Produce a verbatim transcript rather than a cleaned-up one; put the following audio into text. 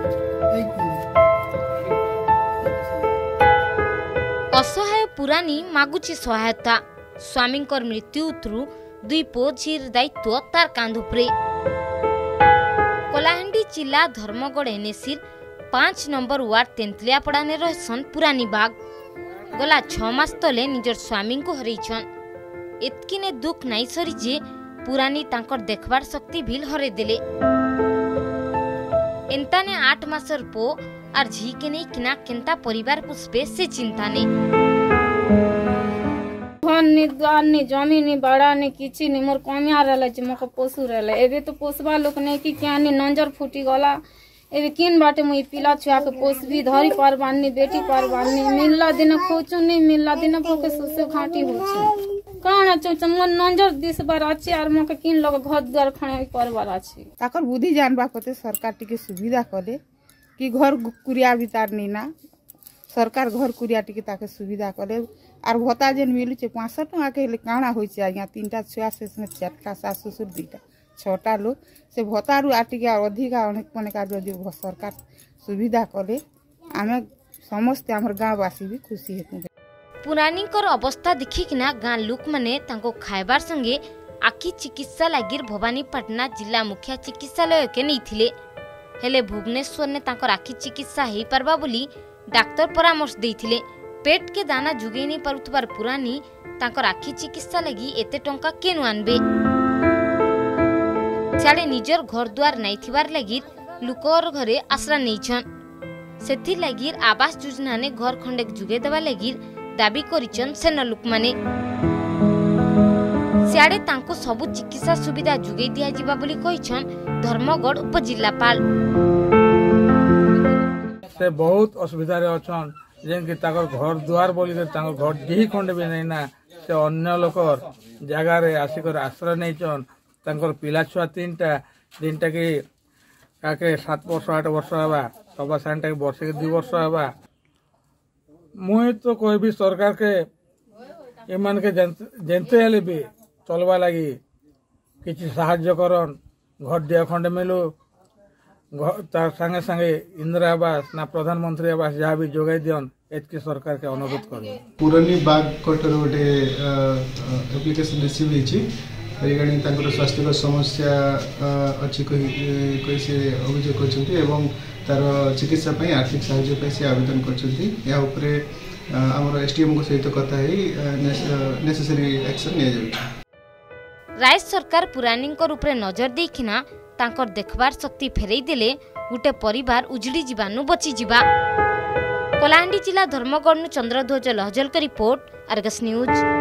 असहाय पुरानी मागुची सहायता स्वामी मृत्यु थ्रु दुई पो झीर दायित्व तार कांध उपरे। कलाहांडी जिला धर्मगढ़ एनएसी पांच नंबर वार्ड तेंतलियापड़ा ने रहसन पुरानी बाग गला छ मास तले निजर स्वामी को हरैछन। एतकिने दुख नाई सरी जे पुरानी तांकर देखबार शक्ति भी हरे देले। एंताने आठ मासर पो आर झी के नहीं किना केंता परिवार पुष्पे से चिंता ने नि द्वार नि जमीन नि बड़ा नि किछि नि मोर कमिया रहले जे मको पोसु रहले एबे तो पोसबा लोक नै कि क्या नि नंजर फुटी गला एबे किन बाटे मुई पिला छुआ के पोसबी धरी परबानी बेटी परबानी मिलला दिन खोचु नि मिलला दिन पोके सुसे घाटी होछ काना चोच मोर नंजर दिस बार अछि आर मके किन लोग घर द्वार खणे परबार अछि ताकर बुद्धि जानबा कते सरकार टिके सुविधा करे कि घर कुरिया बितार नि ना सरकार घर कुरिया टिके ताके सुविधा करे आर भत्ता जेन मिलु छे पाँच सौ टका के काना होय छे आज्ञा तीनटा छुआ से चारटा सास ससुर दुटा छटा लोग से भत्तारु आटिके अधिक अनेक प्रकार जदि सरकार सुविधा करे आमे समस्त हमर गाँववासी भी खुशी हेतु। पुरानी कर अवस्था देखिकिना गाँ लोक माने तांको खाइबार संगे आखि चिकित्सा लागिर भवानीपाटना जिला मुख्य चिकित्सालय के नैथिले हेले भुवनेश्वर ने तांकर आखि चिकित्सा हेई पारबा बोली डाक्टर परामर्श देइथिले। पेट के दाना जुगेई नहीं पारुथबार पुरानी तांकर आखि चिकित्सा लगी एते टंका केनु आनबे छाड़े निजर घर द्वार नहीं थिबार लगी लुकर घरे आश्रा नैछन सेथि लगी आवास योजना ने घर खंडे जुगे देवा लगी दाबी करिछन सेन लोक माने सियाड़े तांको सबु चिकित्सा सुविधा जुगे दिया जिबा बोली कहिछन धर्मगढ़ उपजिल्लापाल। से बहुत असुविधा रे अछन जेनकी ताकर घर द्वार बोली ताकर घर डी खंडे भी नहीं ना से अन्य लोकर जगह रे आसिकर आश्रय नैछन ताकर पिला छुआ तीनटा तीनटा के काके सात वर्ष आठ वर्ष हवा सवा सानटा के वर्ष के दो वर्ष हवा मुई तो कोई भी सरकार के एमान के जनते हेले भी चलवा लगी किसी साहाय्य करन घर दिया खंडे मिलू तार संगे संगे इंदिरा आवास ना प्रधानमंत्री आवास जहाँ भी जोगाई दियन एतके सरकार के अनुरोध कर। पुरानी बाग कोटर गोटे एप्लिकेशन रिसीव होइछि रिगार्डिंग तांकर स्वास्थ्य समस्या अछि कोई से अभियोग करछन्ती एवं तार चिकित्सा पई आर्थिक सहायता पई से आवेदन करछन्ती या ऊपर हमर एसडीएम को सहित कथा है नेसेसरी एक्शन ले जाउ। राज्य सरकार पुरानी ऊपर नजर देखिना तांकर देखबार शक्ति फेरई देले गुटे परिवार उजड़ी जीवानु बची जीवा। कलाहांडी जिला धर्मगढ़ चंद्रध्वज लहजल का रिपोर्ट, अर्गस न्यूज।